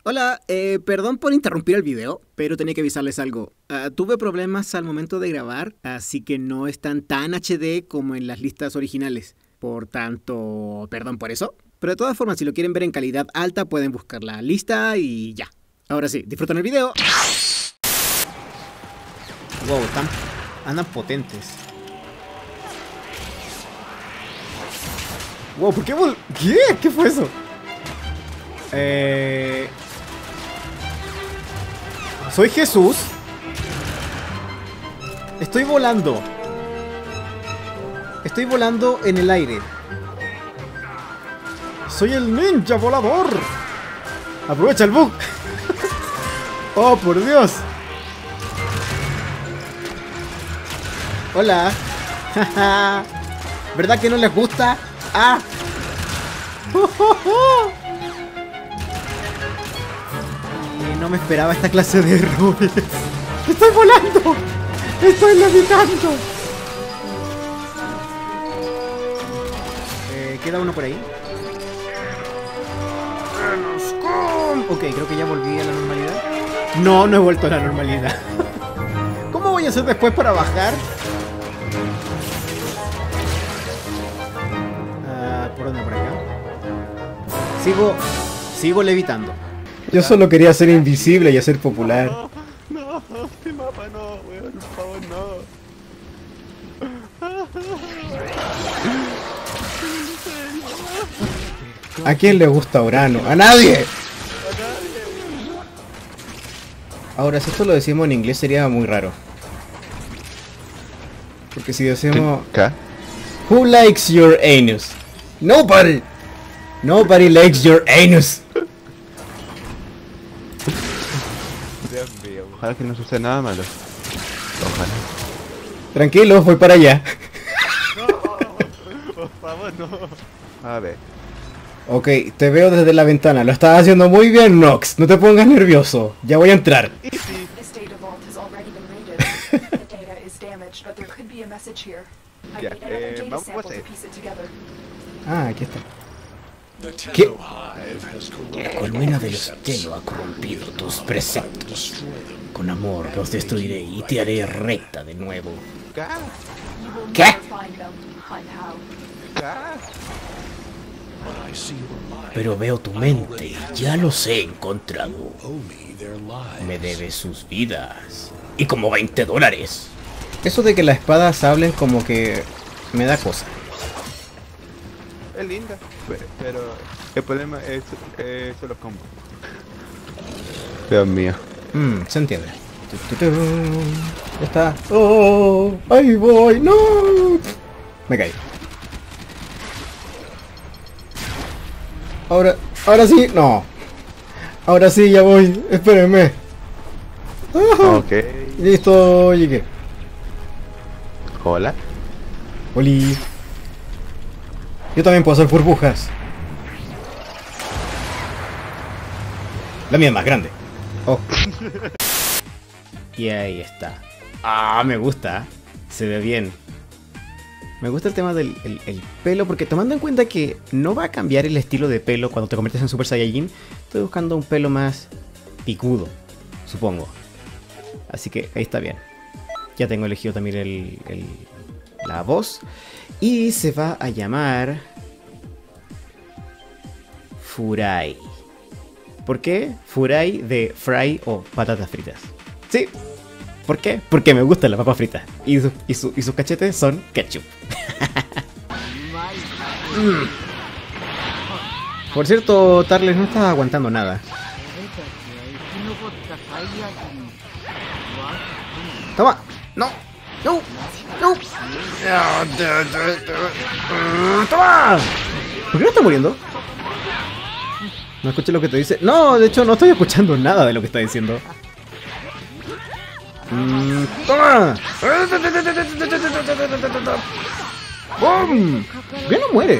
Hola, perdón por interrumpir el video, pero tenía que avisarles algo. Tuve problemas al momento de grabar, así que no están tan HD como en las listas originales. Por tanto, perdón por eso. Pero de todas formas, si lo quieren ver en calidad alta, pueden buscar la lista y ya. Ahora sí, disfruten el video. Wow, andan potentes. Wow, ¿por qué? ¿Qué? ¿Qué fue eso? Soy Jesús. Estoy volando. Estoy volando en el aire. Soy el ninja volador. Aprovecha el bug. Oh, por Dios. Hola. ¿Verdad que no les gusta? ¡Ah! No me esperaba esta clase de errores. ¡Estoy volando! ¡Estoy levitando! ¿Queda uno por ahí? Ok, creo que ya volví a la normalidad. No, no he vuelto a la normalidad. ¿Cómo voy a hacer después para bajar? ¿Por dónde? ¿Por acá? Sigo levitando. Yo solo quería ser invisible y hacer popular. No, este mapa no, weón, por favor, no. ¿A quién le gusta Urano? ¡A nadie! Ahora, si esto lo decimos en inglés sería muy raro. Porque si decimos... ¿Qué? Who likes your anus? Nobody! Nobody likes your anus. Dios mío, ojalá que no suceda nada malo. Ojalá. Tranquilo, voy para allá. No, por favor, no. A ver. Ok, te veo desde la ventana. Lo estás haciendo muy bien, Nox. No te pongas nervioso. Ya voy a entrar. Ya, vamos a hacer. Ah, aquí está. ¿Qué? El colmena del estelo ha corrompido tus preceptos. Con amor los destruiré y te haré recta de nuevo. ¿Qué? Pero veo tu mente y ya los he encontrado. Me debes sus vidas. Y como $20. Eso de que las espadas hablen como que me da cosa. Es linda, pero el problema es los combos. Dios mío. Se entiende. Ya está. Oh, ahí voy. No. Me caí. Ahora sí. No. Ahora sí, ya voy. Espérenme. Ok. Listo, llegué. Hola. Oli. Yo también puedo hacer burbujas. La mía es más grande. Oh. Y ahí está. Ah, me gusta. Se ve bien. Me gusta el tema del el pelo, porque tomando en cuenta que no va a cambiar el estilo de pelo cuando te conviertes en Super Saiyajin, estoy buscando un pelo más picudo, supongo. Así que ahí está bien. Ya tengo elegido también la voz. Y se va a llamar Furai. ¿Por qué? Furai de fry o patatas fritas. Sí. ¿Por qué? Porque me gustan las papas fritas. Y sus cachetes son ketchup. Por cierto, Tarles, no estás aguantando nada. Toma. No. No. No. ¡Toma! ¿Por qué no está muriendo? No escuché lo que te dice. No, de hecho no estoy escuchando nada de lo que está diciendo. ¡Toma! ¡Bum! ¿Por qué no muere?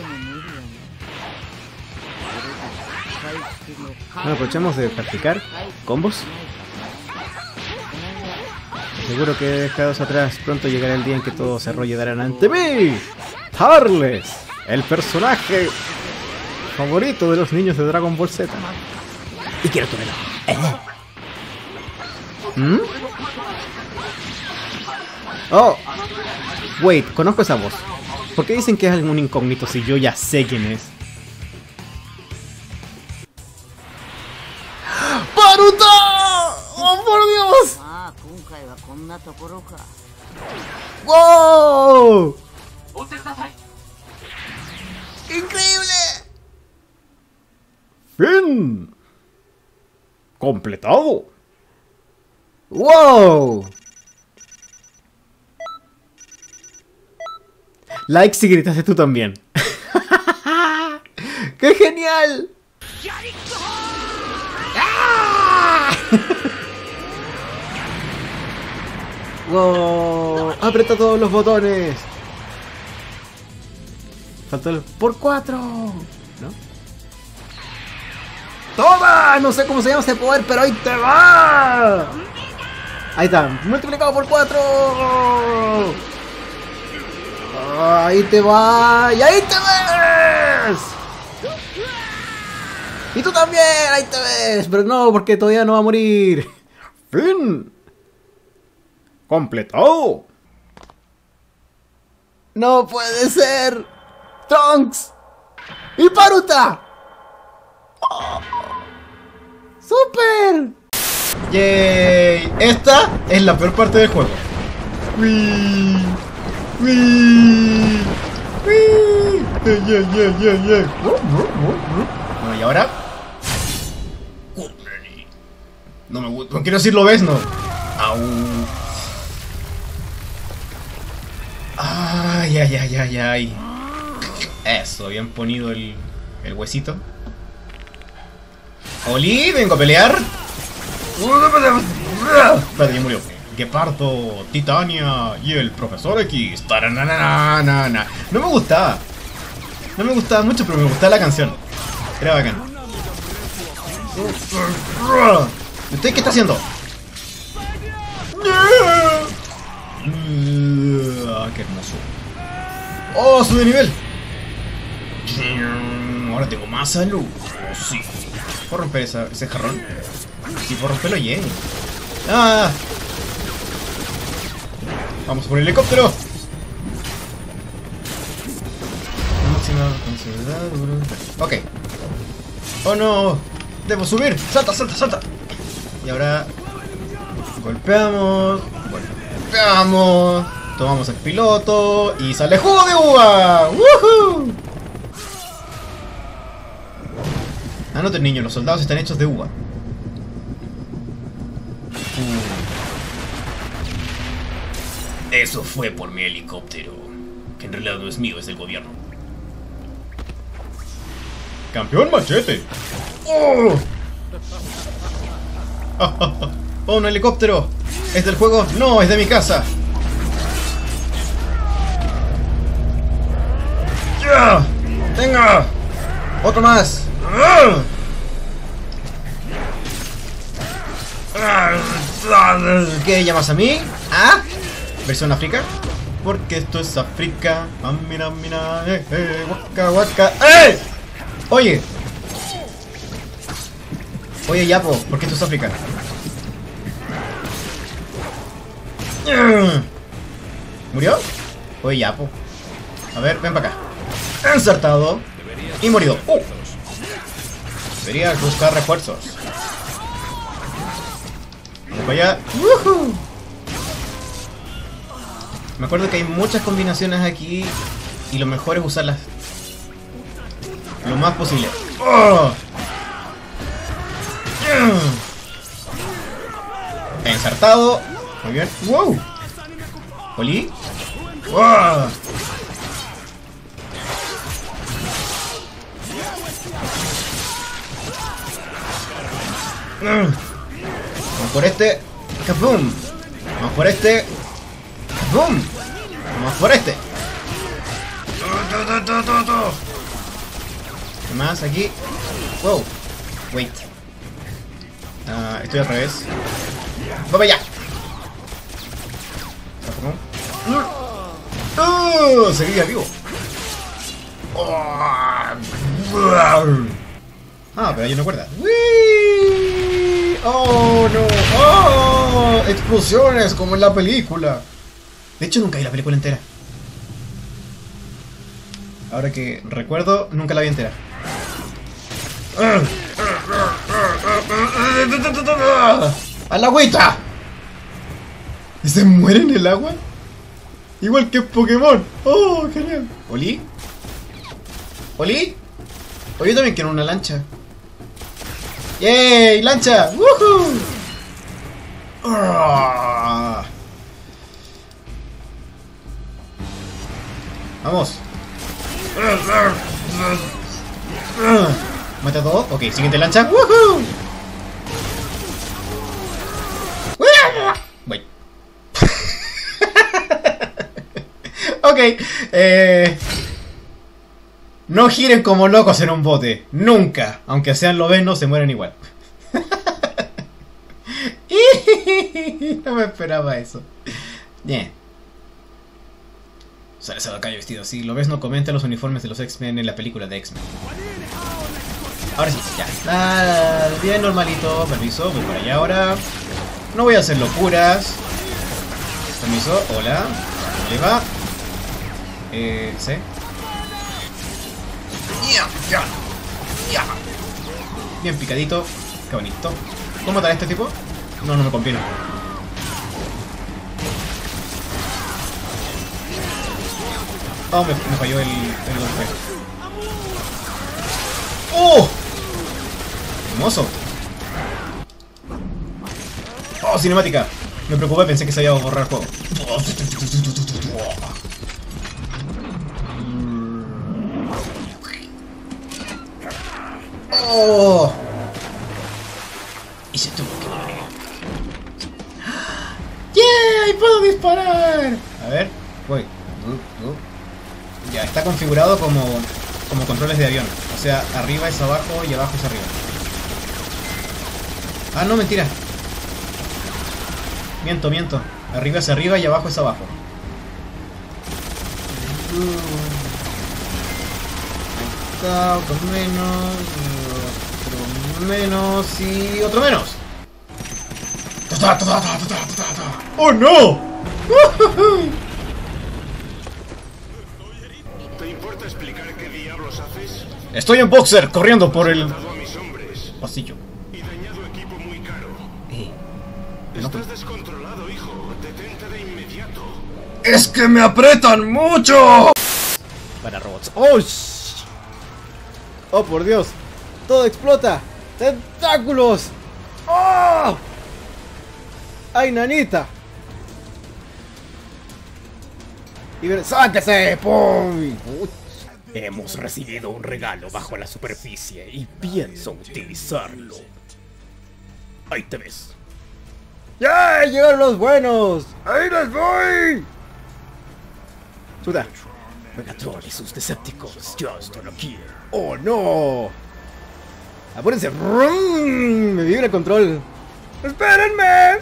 Bueno, aprovechamos de practicar combos. Seguro que dejados atrás, pronto llegará el día en que todos se arrollarán ante mí. Tarles, el personaje favorito de los niños de Dragon Ball Z. Y quiero tu reloj. ¿Mm? Oh, wait, conozco esa voz. ¿Por qué dicen que es algún incógnito si yo ya sé quién es? ¡Baruto! ¡Oh, por Dios! ¡Wow! ¡Increíble! ¡Fin! ¡Completado! ¡Wow! Like si gritaste tú también. ¡Qué genial! ¡Ah! ¡Wow! ¡Aprieta todos los botones! Falta el por 4, ¿no? ¡Toma! No sé cómo se llama ese poder, pero ahí te va. Ahí está, multiplicado por 4. Ahí te va. ¡Y ahí te ves! Y tú también, ahí te ves. Pero no, porque todavía no va a morir. ¡Fin! ¡Completado! ¡No puede ser! ¡Trunks! ¡Y Paruta! ¡Oh! ¡Súper! ¡Yay! Esta es la peor parte del juego. ¡Wii! ¡Wii! ¡Wii! ¡Yeah! Bueno, y ahora... No me gusta. No quiero decir lo ves, no. ¡Au! ¡Ay! Eso, bien ponido el huesito. ¡Oli! ¡Vengo a pelear! Espérate, ya murió. Gepardo, Titania y el Profesor X. Tarananana. No me gustaba. No me gustaba mucho, pero me gustaba la canción. Era bacán. ¿Usted qué está haciendo? ¡Qué hermoso! ¡Oh, sube de nivel! Ahora tengo más salud. Oh, sí. ¿Puedo romper ese jarrón? Sí, puedo romperlo bien. ¡Ah! Vamos por el helicóptero. Ok. ¡Oh no! ¡Debo subir! ¡Salta! Y ahora... Golpeamos. Tomamos el piloto. Y sale jugo de uva. ¡Woohoo! Anoten, niños, los soldados están hechos de uva. Eso fue por mi helicóptero. Que en realidad no es mío, es del gobierno. ¡Campeón Machete! ¡Oh! ¡Oh, un helicóptero! ¿Es del juego? ¡No, es de mi casa! ¡Ya! ¡Venga! ¡Otro más! ¿Qué llamas a mí? ¿Ah? ¿Versión África? Porque esto es África. Ah, mira, waka. ¡Eh! Oye, Yapo, ¿por qué esto es África? ¿Murió? Oye, Yapo. A ver, ven para acá. Ensartado. Y murió. Debería buscar refuerzos. Vamos para allá. Me acuerdo que hay muchas combinaciones aquí. Y lo mejor es usarlas lo más posible. Ensartado. Muy bien. ¡Wow! ¿Oli? ¡Wow! Vamos por este. ¡Kaboom! Vamos por este. ¡Kaboom! Vamos por este. ¿Qué más aquí? ¡Wow! Wait. Estoy al revés. ¡Va para allá! Seguía vivo. Ah, pero hay una cuerda. ¡Wii! ¡Oh, no! ¡Oh! ¡Explosiones como en la película! De hecho, nunca vi la película entera. Ahora que recuerdo, nunca la vi entera. ¡A la agüita! ¿Y se muere en el agua? Igual que Pokémon. ¡Oh, genial! ¿Oli? ¿Oli? O yo también quiero una lancha. ¡Yay! ¡Lancha! ¡Woohoo! Vamos. ¿Mata todo? Ok, siguiente lancha. ¡Woohoo! Voy. Ok. No giren como locos en un bote. Nunca. Aunque sean lobenos, se mueren igual. No me esperaba eso. Bien. Sale ese lacayo vestido así. Lo ves, no comenta los uniformes de los X-Men en la película de X-Men. Ahora sí, ya. Bien normalito. Permiso, voy por allá ahora. No voy a hacer locuras. Permiso, hola. ¿Le va? ¿Sí? Bien picadito. Qué bonito. ¿Cómo matar a este tipo? No me conviene. Oh, me falló el golpe. ¡Oh! Hermoso. ¡Oh, cinemática! Me preocupé, pensé que se había borrado el juego. ¡Oh! Y se tuvo que morir. ¡Yeah! ¡Puedo disparar! A ver, voy. Ya, está configurado como controles de avión. O sea, arriba es abajo y abajo es arriba. Ah, no, mentira. Miento. Arriba es arriba y abajo es abajo. Ahí está, otro menos y otro menos. ¡Oh, no! ¿Te importa explicar qué diablos haces? Estoy en boxer corriendo por el pasillo. Y dañado equipo muy caro. Estás descontrolado, hijo. Detente de inmediato. ¡Es que me apretan mucho! Para robots. ¡Oh! ¡Oh, por Dios! ¡Todo explota! ¡Tentáculos! ¡Oh! ¡Ay, nanita! Y ver... ¡Sáquese! ¡Pum! Hemos recibido un regalo bajo la superficie y pienso utilizarlo. Ahí te ves. ¡Ya! ¡Llegaron los buenos! ¡Ahí les voy! ¡Suda! Megatron y sus Decepticons ya están aquí. ¡Oh, no! ¡Apúrense! ¡Rum! Me vibra el control. ¡Espérenme!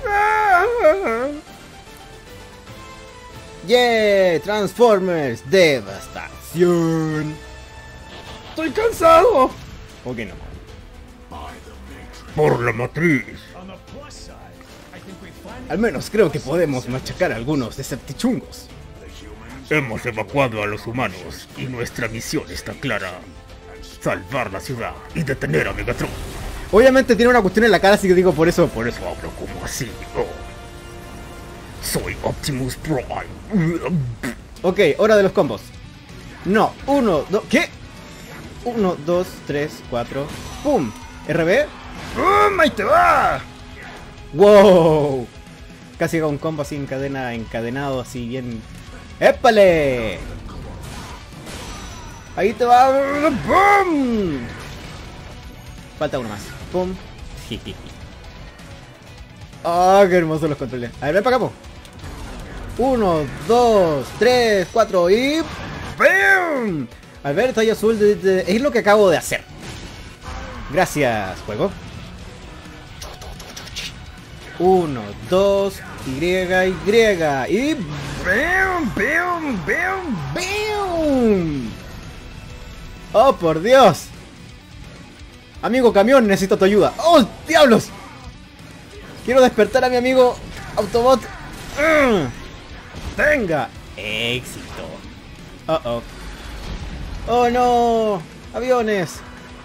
¡Yeah! ¡Transformers! ¡Devastación! ¡Estoy cansado! ¿O qué no? Por la matriz. Al menos creo que podemos machacar a algunos Deceptichungos. Hemos evacuado a los humanos y nuestra misión está clara. Salvar la ciudad y detener a Megatron. Obviamente tiene una cuestión en la cara, así que digo por eso hablo como así. Oh. Soy Optimus Prime. Ok, hora de los combos. No, 1, 2... ¿Qué? 1, 2, 3, 4... ¡Pum! ¿RB? ¡Pum! ¡Ahí te va! ¡Wow! Casi hago un combo así en cadena, encadenado, así bien... ¡Épale! ¡Ahí te va! ¡Pum! Falta uno más. ¡Pum! ¡Ah, qué hermosos los controles! A ver, ven para acá, po. 1, 2, 3, 4 y... ¡Bam! Al ver el tallo azul es lo que acabo de hacer. Gracias, juego. 1, 2, Y, y... ¡Bam! ¡Bam! ¡Bam! ¡Bam! ¡Oh, por Dios! Amigo camión, necesito tu ayuda. ¡Oh, diablos! Quiero despertar a mi amigo Autobot. Tenga éxito. Oh, oh. Oh no. Aviones.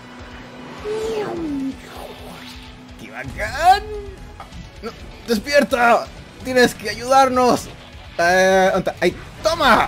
¡Qué bacán! No, ¡despierta! ¡Tienes que ayudarnos! ¡Ahí! ¡Toma!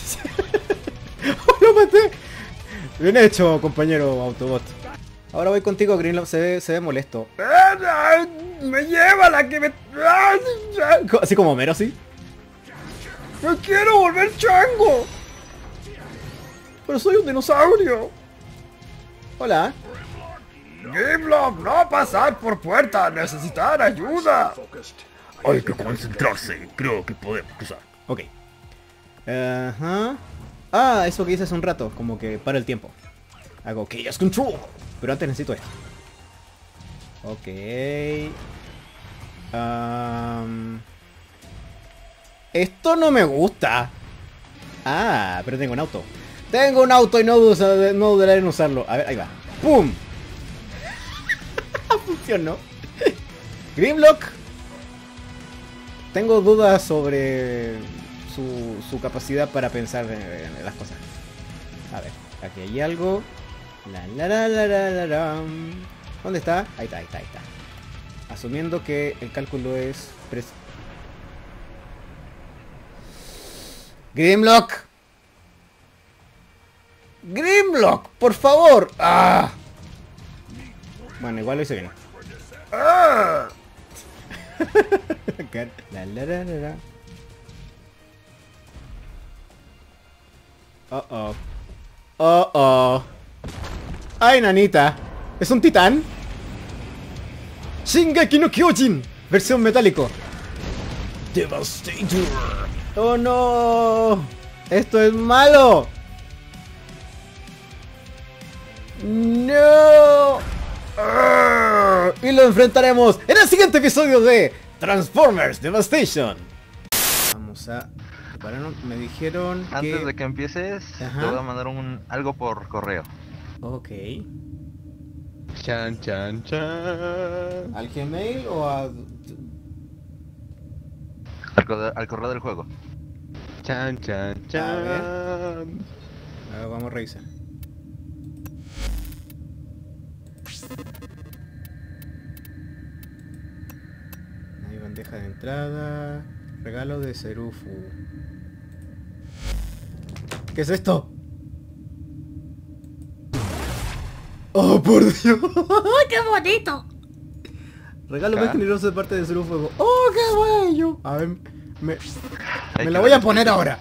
¡Lo maté! Bien hecho, compañero Autobot. Ahora voy contigo, Greenlock. Se ve molesto. ¡Me lleva la que me... Así como Homero, ¿sí? ¡No quiero volver chango! ¡Pero soy un dinosaurio! Hola. Greenlock, no pasar por puerta. Necesitar ayuda. Hay que concentrarse. Creo que podemos cruzar. Ok. Ajá. Ah, eso que hice hace un rato. Como que para el tiempo. Hago Chaos Control. Pero antes necesito esto. Ok. Esto no me gusta. Ah, pero tengo un auto. Tengo un auto y no dudaré en usarlo. A ver, ahí va. ¡Pum! Funcionó. Grimlock. Tengo dudas sobre su capacidad para pensar en las cosas. A ver, aquí hay algo. ¿Dónde está? Ahí está. Asumiendo que el cálculo es... Grimlock. Grimlock, por favor. ¡Ah! Bueno, igual lo hice bien. ¡Ah! Oh. ¡Ay, nanita! ¿Es un titán? Shingeki no Kyojin, versión metálico. Devastator. ¡Oh no! ¡Esto es malo! ¡No! Y lo enfrentaremos en el siguiente episodio de Transformers Devastation. Vamos a prepararnos. Me dijeron que... Antes de que empieces, Ajá. te voy a mandar algo por correo. Ok. Chan. ¿Al Gmail o a...? Al correo del juego. Chan. A ver, vamos a revisar. Hay bandeja de entrada. Regalo de Serufu. ¿Qué es esto? ¡Oh, por Dios! ¡Qué bonito! Regalo Acá. más generoso de parte de Serufu. ¡Oh, qué bello! A ver, me Hay la que voy a ver. poner ahora.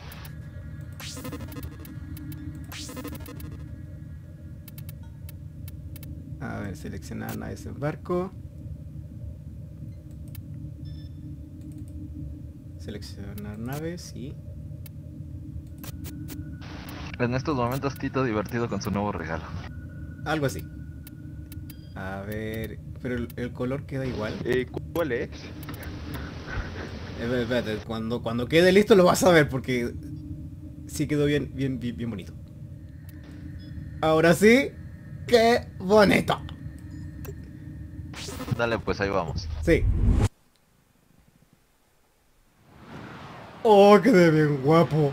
A ver, seleccionar naves en barco. Seleccionar naves y... En estos momentos Tito divertido con su nuevo regalo. algo así. A ver... pero el color queda igual. ¿Cuál es? Espérate, cuando quede listo lo vas a ver porque... sí quedó bien bonito. Ahora sí... ¡qué bonito! Dale, pues ahí vamos. Sí. Oh, quedé bien guapo.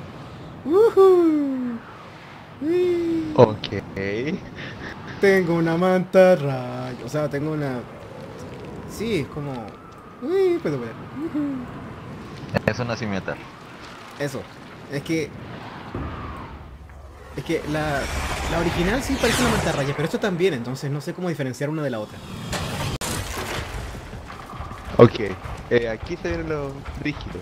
Uy. Ok. Tengo una manta rayo. O sea, tengo una... sí, es como... uy, puedo ver. Es una cimitar. Eso. Es que la original sí parece una mantarraya, pero esto también, entonces no sé cómo diferenciar una de la otra. Ok. Aquí se ve lo rígido.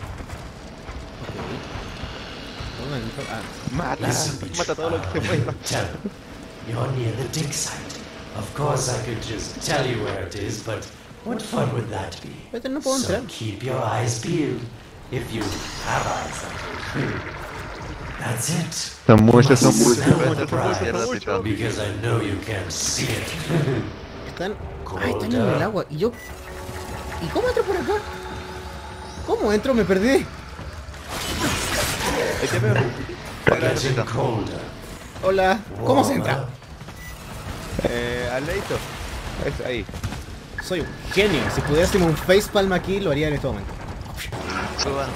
Mata. Mata todo lo que se pueda. Tell him. You're near the dig site. Of course I could just tell you where it is, but what fun would that be? Vete, no puedo So entrar. keep your eyes peeled. If you have eyes, that is. That's it. Son muchos, Must son smell muchos. the pride, Tito. because I know you can see it. Están... ay, están en el agua. Y yo... ¿y cómo entro por acá? ¿Cómo entro? Me perdí. Ahí te veo. Getting colder. Hola. ¿Cómo se entra? Warmer. Al ladito. Es ahí. Soy un genio. Si pudiera hacerme un facepalm aquí, lo haría en este momento. Suban.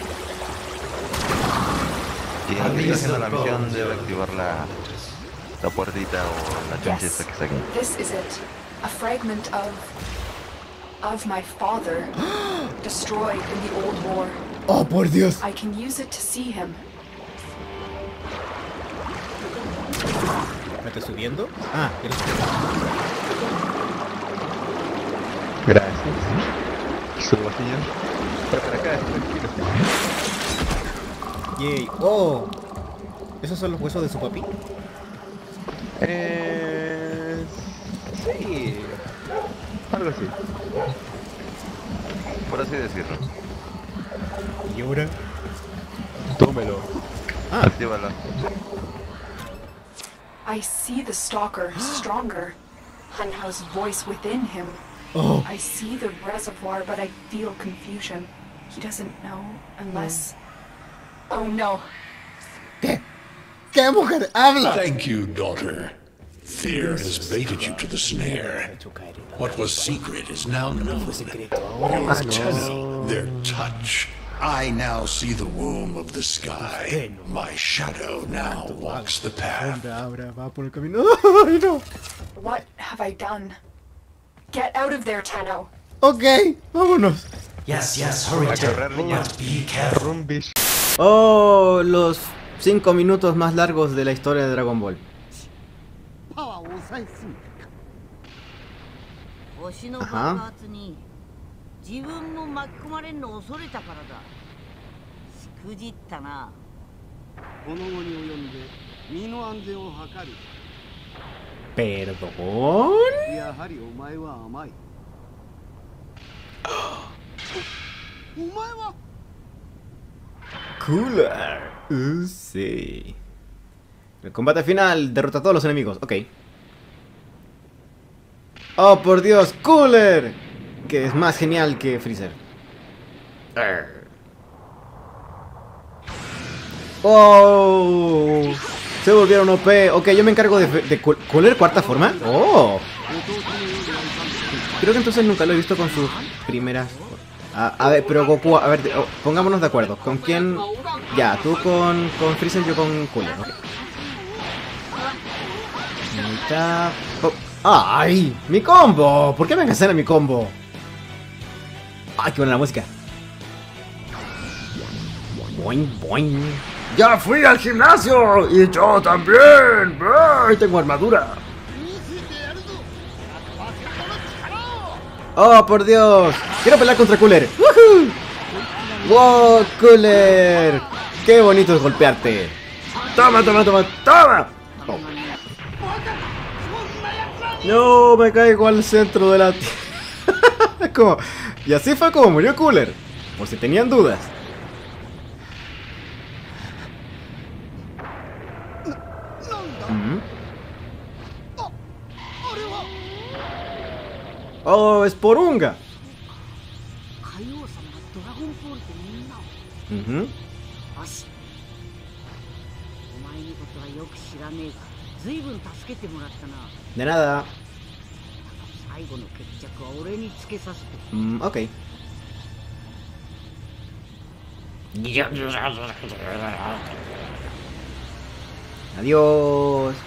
Y estoy haciendo la misión de activar la puertita o la chanchita que está aquí. This is it. A fragment of my father, destroyed in the old war. Oh, por Dios. I can use it to see him. ¿Me estoy subiendo? Ah, eres... Gracias. Subo, señor. Para acá, tranquilo. Yay. Oh. ¿Esos son los huesos de su papi? Sí. Algo así. Por así decirlo. ¿Y ahora? Tómelo. Ah. Actívalo. I see the stalker stronger. Hanhao's voice within him. Oh. I see the reservoir, but I feel confusion. He doesn't know unless... Oh no. ¿Qué? ¿Qué mujer habla? Thank you, daughter. Fear has baited you to the snare. What was secret is now known. Your tenno, their touch. I now see the womb of the sky. My shadow now walks the path. Ahora va por el camino. Ay, no. What have I done? Get out of there, Tenno. Ok, vámonos. Yes, yes, hurry, A Ted. correr, niña. But be careful. Rumbish. Oh, los 5 minutos más largos de la historia de Dragon Ball. 星の爆発に自分も巻き込まれるのを恐れたからだ。しくじったな。 この後に及んで身の安全を図る。 ¿Perdón? やはりお前は甘い。お前は Cooler. Sí. El combate final. Derrota a todos los enemigos. Ok. Oh, por Dios. Cooler. Que es más genial que Freezer. Oh. Se volvieron OP. Ok, yo me encargo de Cooler cuarta forma. Oh. Creo que entonces nunca lo he visto con sus primeras... A ver, pero Goku, a ver, pongámonos de acuerdo. ¿Con quién? Ya, tú con Freezer, yo con Cooler. Okay. Oh. ¡Ay! ¡Mi combo! ¿Por qué me cancelan mi combo? ¡Ay, qué buena la música! Boing, boing. ¡Ya fui al gimnasio! ¡Y yo también! ¡Ay, tengo armadura! ¡Oh, por Dios! ¡Quiero pelear contra Cooler! ¡Woohoo! ¡Wow, Cooler! ¡Qué bonito es golpearte! ¡Toma, toma, toma, toma! Oh. No, me caigo al centro de la tierra. Como... Y así fue como murió Cooler. Por si tenían dudas. Oh, es Porunga. De nada. Ok. Adiós.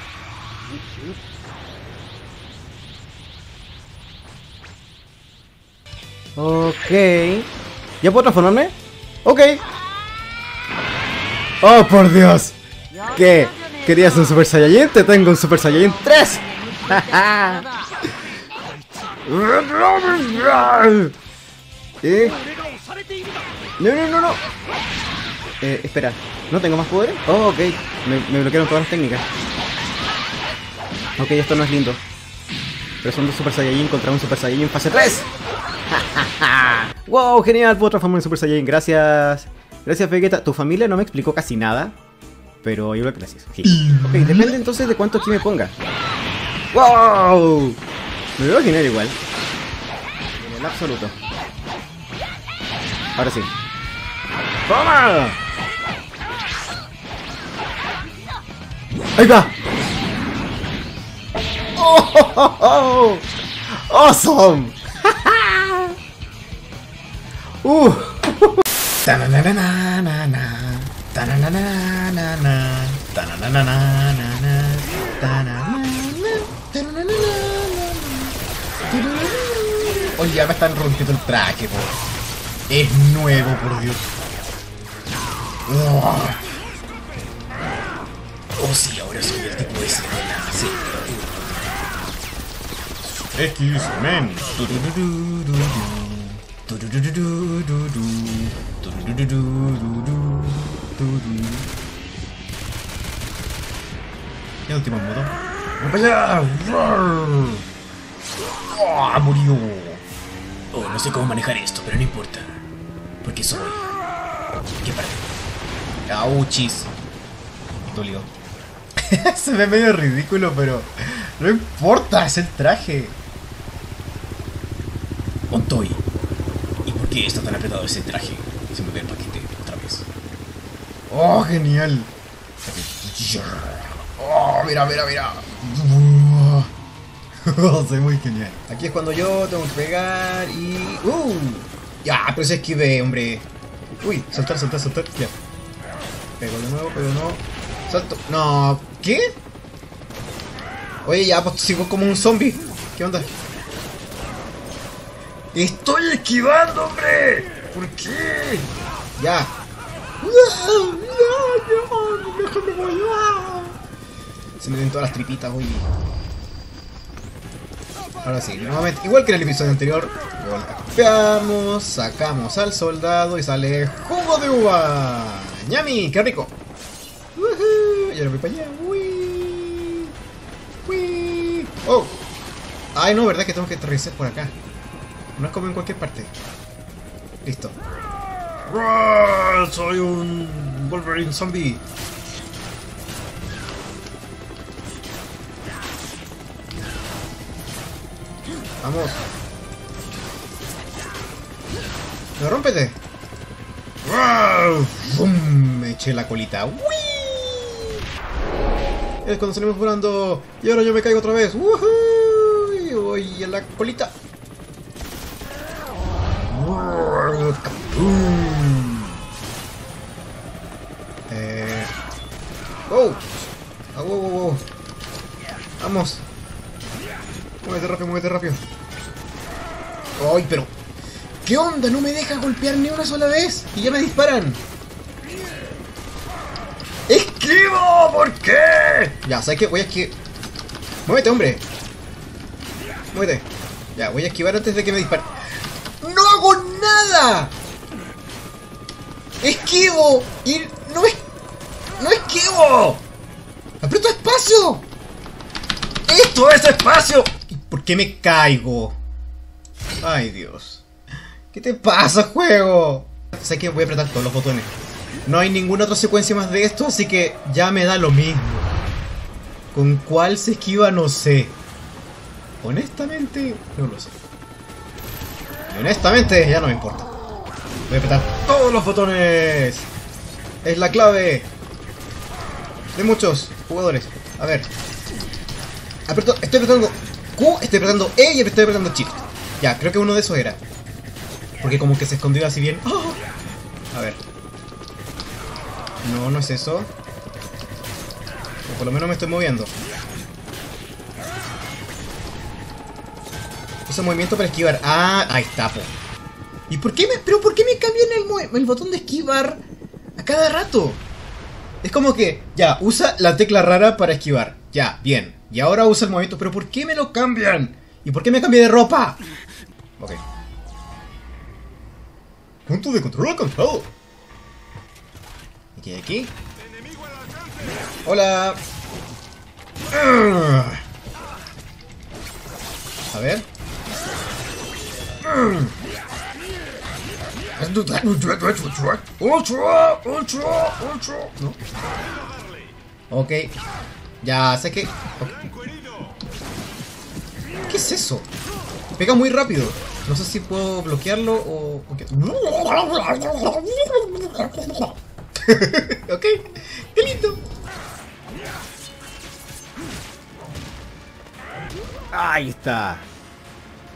Ok. ¿Ya puedo transformarme? Ok. Oh, por Dios. ¿Qué? ¿Querías un Super Saiyajin? Te tengo un Super Saiyajin 3. No. Espera. ¿No tengo más poder? Oh, ok. Me bloquearon todas las técnicas. Ok, esto no es lindo. Pero son dos Super Saiyajin contra un Super Saiyajin fase 3. Wow, genial. Puedo transformarme en Super Saiyajin. Gracias. Gracias, Vegeta. Tu familia no me explicó casi nada. Pero igual gracias. Sí. Ok, depende entonces de cuánto aquí me ponga. ¡Wow! Me veo genial igual. En el absoluto. Ahora sí. ¡Toma! ¡Ahí va! ¡Oh! Awesome. Tananana, tananana, tananana, oye, ya me están rompiendo el traje, po. Es nuevo, por Dios. Oh, sí, ahora soy el tipo ese de la serie. X-Men. ¿Y el último modo? ¡Vamos para allá! ¡Oh, murió! Oh, no sé cómo manejar esto, pero no importa. Porque soy... ¿Qué parte? ¡Auchis! Dolió. Se ve medio ridículo, pero... No importa, es el traje. Ontoy. ¿Y por qué está tan apretado ese traje? Se me ve el paquete otra vez. ¡Oh, genial! ¡Oh, mira, mira, mira! Soy muy genial. Aquí es cuando yo tengo que pegar y... Ya, pero se esquive, hombre. Uy, saltar, saltar, saltar. Ya. Pego de nuevo, pego de nuevo. Salto. No, ¿qué? Oye, ya, pues sigo como un zombie. ¿Qué onda? ¡Estoy esquivando, hombre! ¿Por qué? Ya. Déjame volar. Se me ven todas las tripitas, oye. Ahora sí, nuevamente, igual que en el episodio anterior, golpeamos, sacamos al soldado y sale jugo de uva. ¡Ñami! ¡Qué rico! Y ahora voy para allá. ¡Uy! ¡Uy! ¡Oh! Ay, no, ¿verdad que tengo que aterrizar por acá? No es como en cualquier parte. Listo. ¡Soy un Wolverine zombie! Vamos. ¡No, rómpete! ¡Bum! Me eché la colita. ¡Uy! Es cuando salimos volando. Y ahora yo me caigo otra vez. ¡Uy! Voy en la colita. ¡Oh! ¡Oh, oh, oh! ¡Vamos! Muévete rápido, muévete rápido. ¡Ay, pero! ¿Qué onda? No me deja golpear ni una sola vez. Y ya me disparan. ¡Esquivo! ¿Por qué? Ya, ¿sabes qué? Voy a esquivar. ¡Muévete, hombre! ¡Muévete! Ya, voy a esquivar antes de que me disparen. ¡No hago nada! ¡Esquivo! Y no me... ¡No esquivo! ¡Aprieto espacio! ¡Esto es espacio! ¿Y por qué me caigo? Ay, Dios. ¿Qué te pasa, juego? Sé que voy a apretar todos los botones. No hay ninguna otra secuencia más de esto, así que ya me da lo mismo. ¿Con cuál se esquiva? No sé. Honestamente, no lo sé. Y honestamente, ya no me importa. Voy a apretar todos los botones. Es la clave de muchos jugadores. A ver. Estoy apretando Q, estoy apretando E y estoy apretando Shift. Ya, creo que uno de esos era. Porque como que se escondió así bien. ¡Oh! A ver. No, no es eso. O por lo menos me estoy moviendo. Ese movimiento para esquivar. Ah, ahí está, po. ¿Y por qué me... pero por qué me cambian el botón de esquivar a cada rato? Es como que, ya, usa la tecla rara para esquivar. Ya, bien. Y ahora usa el movimiento. ¿Pero por qué me lo cambian? ¿Y por qué me cambié de ropa? Ok. Punto de control alcanzado. ¿Qué hay aquí? Hola. A ver. ¿No? Ok. Ya sé que... Okay. ¿Qué es eso? Pega muy rápido. No sé si puedo bloquearlo o... Okay. Ok. ¡Qué lindo! Ahí está.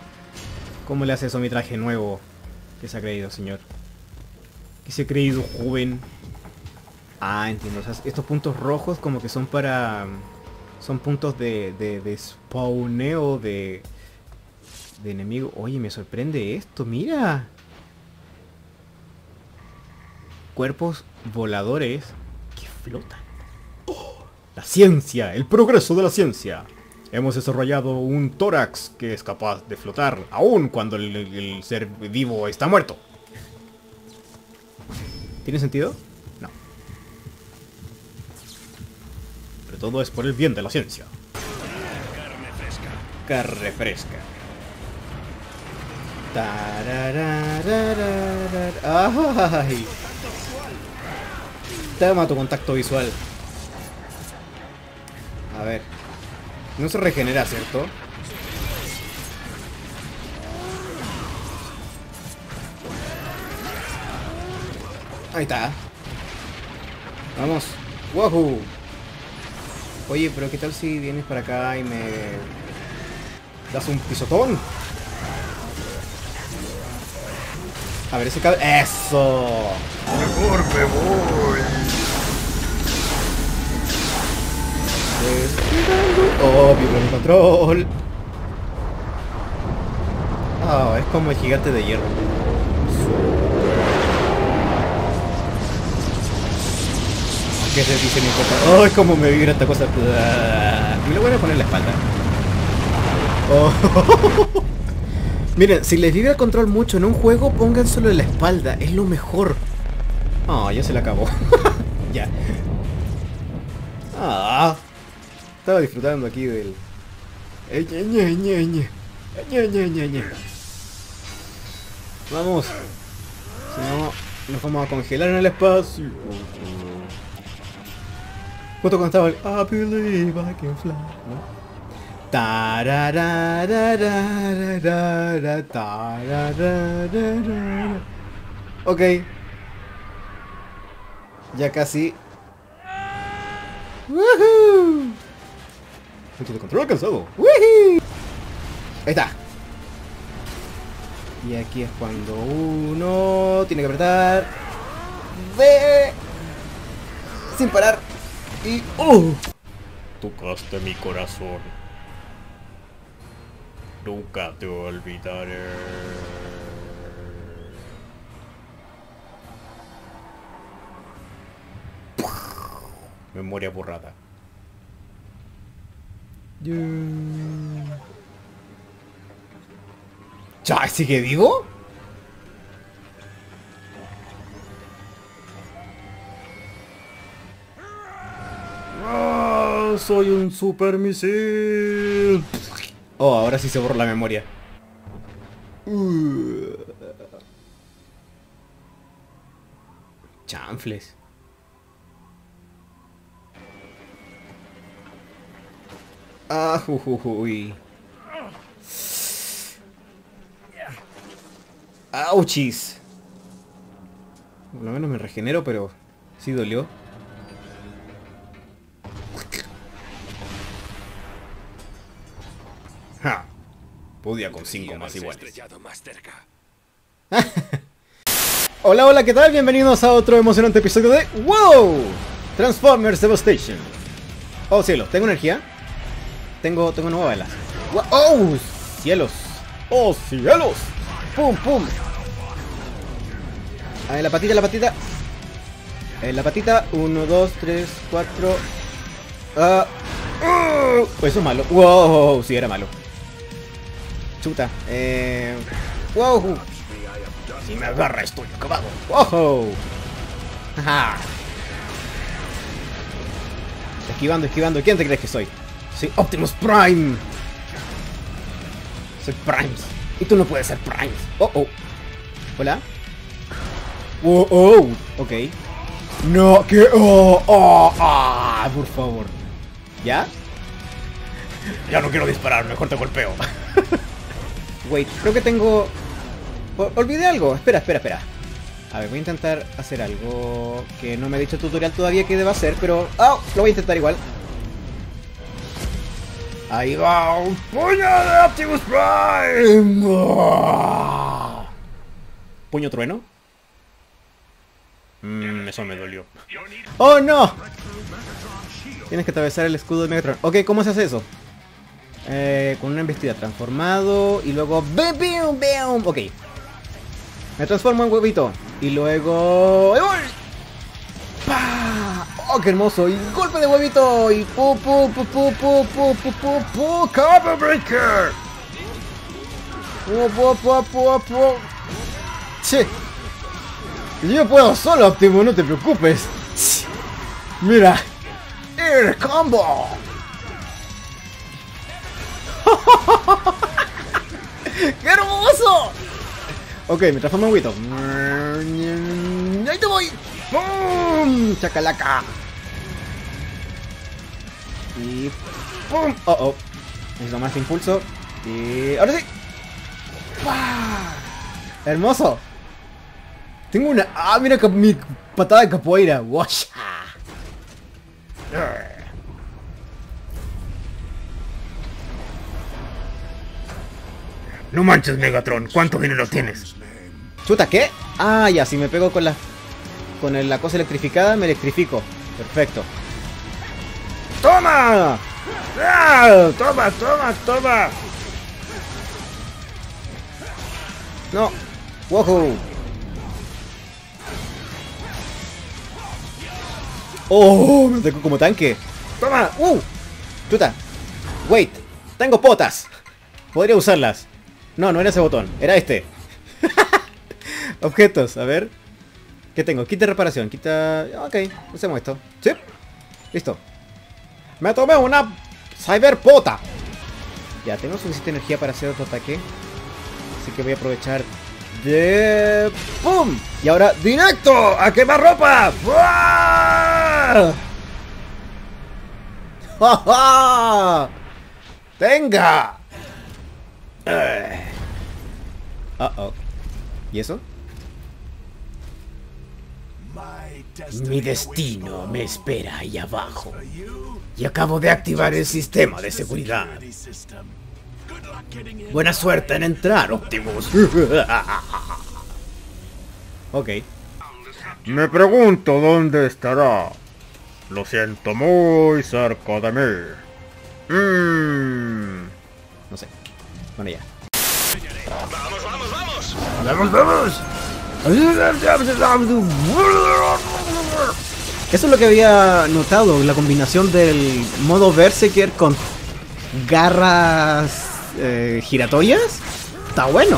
¿Cómo le hace eso a mi traje nuevo? ¿Qué se ha creído, señor? ¿Qué se ha creído, joven? Ah, entiendo. O sea, estos puntos rojos como que son para... Son puntos de spawneo de enemigo. Oye, me sorprende esto, mira. Cuerpos voladores que flotan. Oh, la ciencia, el progreso de la ciencia. Hemos desarrollado un tórax que es capaz de flotar, aun cuando el ser vivo está muerto. ¿Tiene sentido? No. Pero todo es por el bien de la ciencia. Carne fresca. Carne fresca. ¡Ay! Toma tu contacto visual. A ver. No se regenera, ¿cierto? Ahí está. Vamos. ¡Wahoo! Oye, pero ¿qué tal si vienes para acá y me das un pisotón? A ver, ese cable... ¡Eso! Mejor me voy. Oh, vibra el control. Ah, es como el gigante de hierro. ¿Qué se dice mi cosa? Oh, es como me vibra esta cosa. Me lo voy a poner en la espalda. Oh. Miren, si les vibra el control mucho en un juego, pónganselo en la espalda. Es lo mejor. Ah, ya se le acabó. Ya. Ah. Estaba disfrutando aquí del... Vamos. Si no, nos vamos a congelar en el espacio. Justo cuando estaba el I believe I can fly, ¿no? Ok. Ya casi. ¡Woohoo! Punto de control alcanzado. ¡Woohoo! Ahí está. Y aquí es cuando uno tiene que apretar B sin parar. Y Tocaste mi corazón. Nunca te olvidaré. Memoria borrada. ¿Ya sigue vivo? ¡Ah! Soy un super misil. Oh, ahora sí se borró la memoria. Chanfles. Ah, uy. Auchis. Por lo menos me regenero, pero sí dolió. Ja. Podía con 5 más iguales. Hola, hola, ¿qué tal? Bienvenidos a otro emocionante episodio de WOW Transformers Devastation. Oh, cielo, ¿tengo energía? Tengo 9 balas. ¡Oh! ¡Cielos! ¡Oh, cielos! ¡Pum, pum! A ver, la patita, la patita. La patita. 1, 2, 3, 4. Pues eso es malo. ¡Wow! Sí, era malo. Chuta. ¡Wow! Si me agarra estoy acabado. ¡Wow! ¡Ajá! Esquivando, esquivando. ¿Quién te crees que soy? Soy Optimus Prime. Soy Primes. Y tú no puedes ser Primes. Oh, oh. Hola. Oh, oh. Ok. No, que... Oh, oh, ah, por favor. ¿Ya? Ya no quiero disparar, mejor te golpeo. Wait, creo que tengo... Olvidé algo. Espera, espera, espera. A ver, voy a intentar hacer algo que no me ha dicho el tutorial todavía que deba hacer, pero... ¡Oh! Lo voy a intentar igual. Ahí va, un puño de Optimus Prime. ¿Puño trueno? Eso me dolió. ¡Oh, no! Tienes que atravesar el escudo de Megatron. Ok, ¿cómo se hace eso? Con una embestida transformado y luego... ¡Bam, bam, bam! Ok. Me transformo en huevito. Y luego... ¡Ay, voy! ¡Pah! ¡Oh, qué hermoso! Y golpe de huevito. Y pu pu pu pu pu pu pu pu pu Combo Breaker. Pu pu pu pu pu. Che. Yo puedo solo, Optimus, no te preocupes. Mira. Air Combo. ¡Qué hermoso! Ok, me transformo en huevito. ¡Ahí te voy! ¡Pum! ¡Chacalaca! Y... ¡pum! ¡Oh, oh! Necesito más impulso. Y... ¡ahora sí! ¡Pah! ¡Hermoso! Tengo una... ¡ah, mira mi patada de capoeira! ¡Washa! No manches, Megatron, ¿cuánto dinero tienes? Chuta, ¿qué? Ah, ya, si me pego con la... con la cosa electrificada, me electrifico. Perfecto. ¡Toma! ¡Ah! ¡Toma, toma, toma! No. ¡Woohoo! ¡Oh! Me atacó como tanque. ¡Toma! Chuta. Wait. Tengo potas. Podría usarlas. No, no era ese botón. Era este. Objetos, a ver. ¿Qué tengo? Kit de reparación. Quita... ok, usemos esto. ¿Sí? Listo. Me tomé una cyberpota. Ya, tengo suficiente energía para hacer otro ataque. Así que voy a aprovechar de... ¡pum! Y ahora, ¡directo! ¡A quemar ropa! ¡Buah! ¡Ja, ja! ¡Tenga! Uh-oh. ¿Y eso? Mi destino me espera ahí abajo. Y acabo de activar el sistema de seguridad. Buena suerte en entrar, Optimus. Ok. Me pregunto dónde estará. Lo siento, muy cerca de mí. No sé. Bueno, ya. ¡Vamos! Eso es lo que había notado, la combinación del modo Berserker con garras giratorias. Está bueno.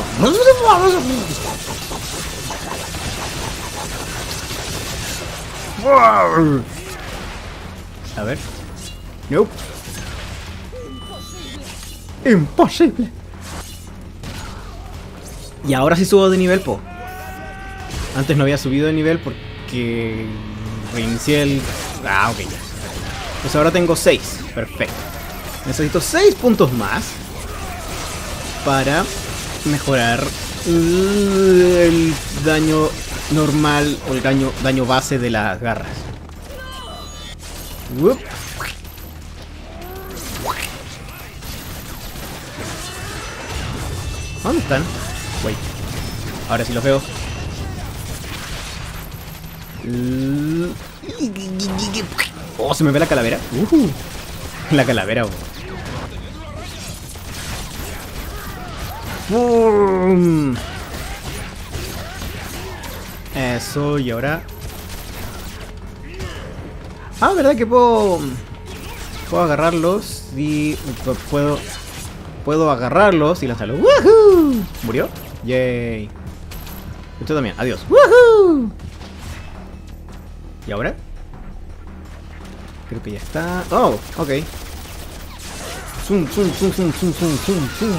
A ver. Nope. Imposible. Y ahora sí subo de nivel, po. Antes no había subido de nivel porque reinicié el... ah, ok, ya. Pues ahora tengo 6. Perfecto. Necesito 6 puntos más para mejorar el daño normal o el daño base de las garras. Whoop. ¿Dónde están? Wait. Ahora sí los veo. Oh, se me ve la calavera. La calavera. ¡Bum! Eso, y ahora... ah, ¿verdad que puedo agarrarlos? Y puedo agarrarlos y lanzarlos. ¡Woohoo! ¿Murió? Yay. Esto también, adiós. ¡Woohoo! ¿Y ahora? Creo que ya está. Oh, ok. Zoom, zoom, zoom, zoom, zoom, zoom, zoom, zoom.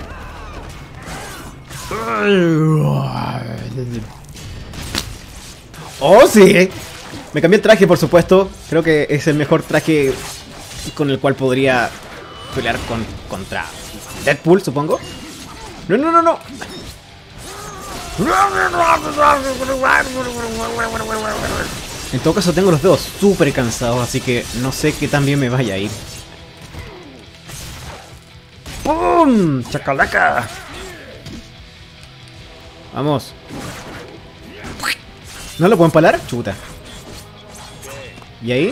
Oh, sí. Me cambié el traje, por supuesto. Creo que es el mejor traje con el cual podría pelear contra Deadpool, supongo. No, no, no, no. En todo caso tengo los dedos súper cansados, así que no sé qué tan bien me vaya a ir. ¡Pum! ¡Chacalaca! Vamos. ¿No lo puedo empalar? Chuta. ¿Y ahí?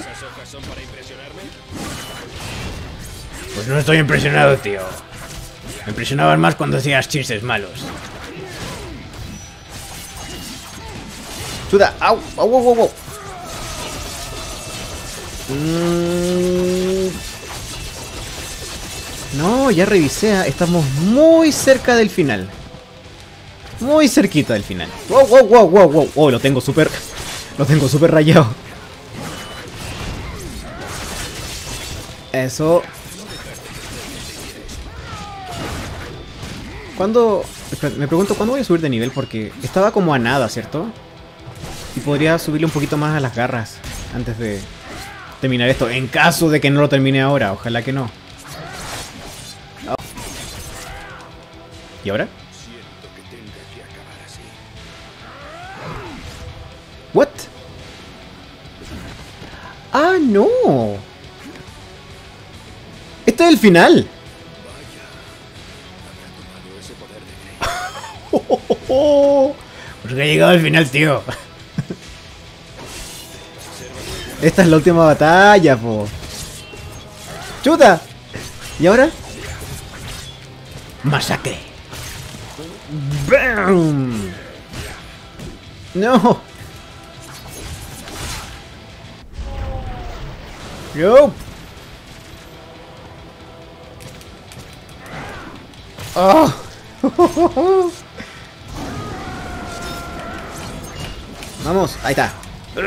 Pues no estoy impresionado, tío. Me impresionaban más cuando hacías chistes malos. Chuta. ¡Au! ¡Au, au, au, au! No, ya revisé. Estamos muy cerca del final. Muy cerquita del final. ¡Wow, wow, wow, wow, wow! Oh, lo tengo súper rayado. Eso. ¿Cuándo? Me pregunto cuándo voy a subir de nivel porque estaba como a nada, ¿cierto? Y podría subirle un poquito más a las garras antes de terminar esto. En caso de que no lo termine ahora. Ojalá que no. Oh. ¿Y ahora? ¿What? ¡Ah, no! ¡Este es el final! Porque ha llegado al final, tío. Esta es la última batalla, po. ¡Chuta! ¿Y ahora? Masacre. ¡Bam! ¡No! ¡Yo! ¡Oh! Vamos, ahí está.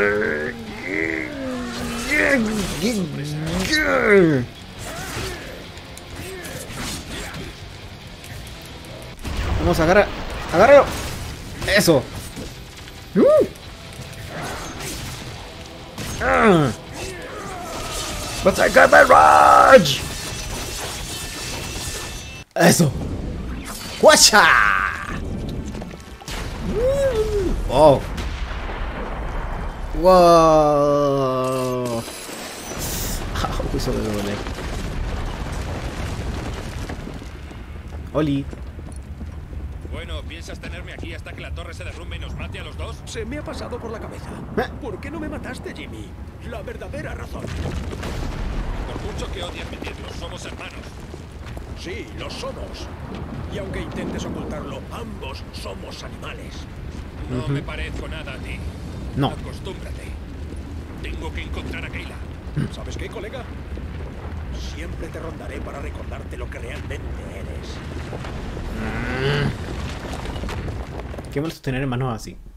Vamos, agárralo. Eso. But I got my rage. Eso. ¡Guacha! Oh. Wow. Eso me duele. Oli. Bueno, ¿piensas tenerme aquí hasta que la torre se derrumbe y nos mate a los dos? Se me ha pasado por la cabeza. ¿Por qué no me mataste, Jimmy? La verdadera razón. Por mucho que odies admitirlo, somos hermanos. Sí, lo somos. Y aunque intentes ocultarlo, ambos somos animales. No me parezco nada a ti. No. Acostúmbrate. Tengo que encontrar a Kayla. ¿Sabes qué, colega? Siempre te rondaré para recordarte lo que realmente eres. Qué mal sostener hermanos así.